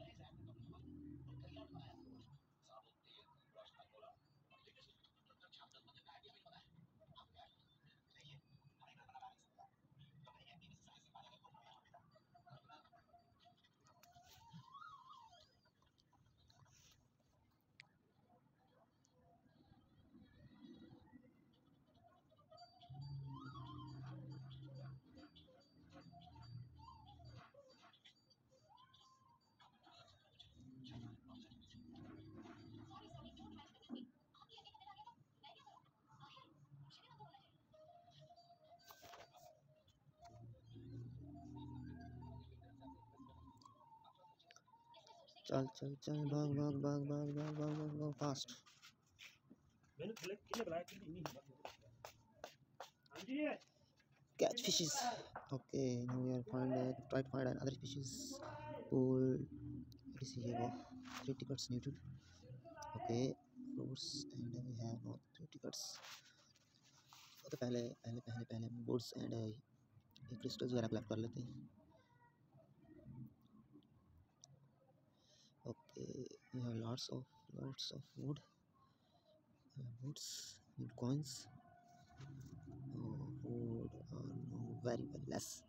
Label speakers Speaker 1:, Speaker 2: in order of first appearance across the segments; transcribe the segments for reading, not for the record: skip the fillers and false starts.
Speaker 1: चल चल चल, भाग भाग भाग भाग भाग भाग भाग भाग fast. Catch fishes. Okay, now we are try to find another fishes. Pool. What is here? 3 tickets needed. Okay, fruits and we have no 3 tickets. Okay, पहले boards and crystals वगैरह collect कर लेते हैं। Okay, we have lots of wood. Woods, need coins. Oh, wood, no, very less.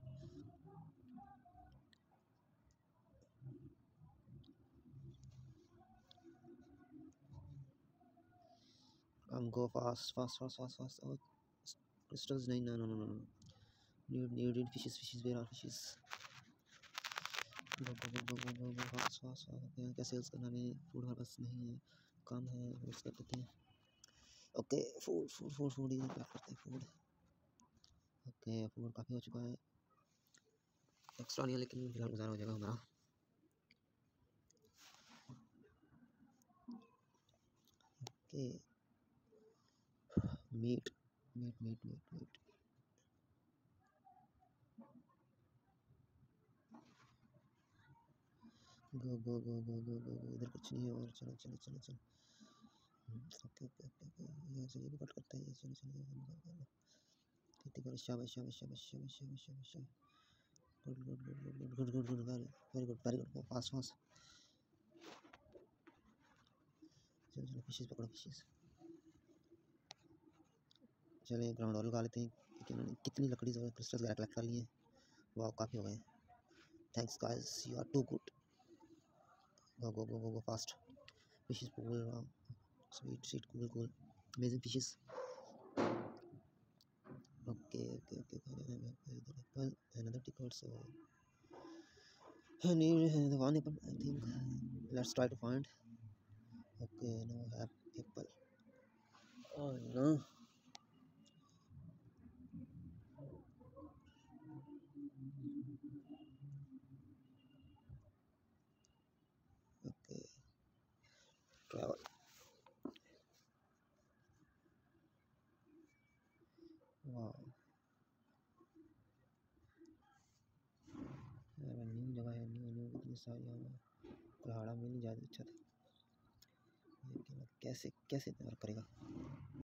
Speaker 1: Go fast. Oh, crystals, no. Need fishes. Where are fishes? Go fast. क्या sales करना में food हमारे पास नहीं है, कम है, यूज कर देते हैं। ओके, फूड इधर क्या करते हैं फूड। ओके, फूड काफ़ी हो चुका है, एक्स्ट्रा नहीं है लेकिन फिलहाल गुजारा हो जाएगा हमारा। Okay, meet. गो इधर कुछ नहीं है और चलो। ओके यहाँ से ये भी कट करता है ये। चलो खेती करो। शाबाश गुड वेरी गुड फास्ट। चलो फिशेस पकड़ो फिशेस। चले ग्राउंड और लगा लेते हैं क्योंकि उन्होंने कितनी लकड़ी और क्रिस्टल्स वगैरह कलेक्ट कर लिए हैं। वाह, काफ़ी हो गए। Thanks guys, you are too good. Go fast. Fishes pool, sweet, cool. Amazing fishes. Okay. Another ticket. So I need one apple, I think. Let's try to find. Okay, now I have apple. Oh no. Okay, travel. Wow. New जगह है, new कितनी सारी यहाँ पहाड़ा में नहीं ज़्यादा अच्छा था। कैसे इतना वर्क करेगा।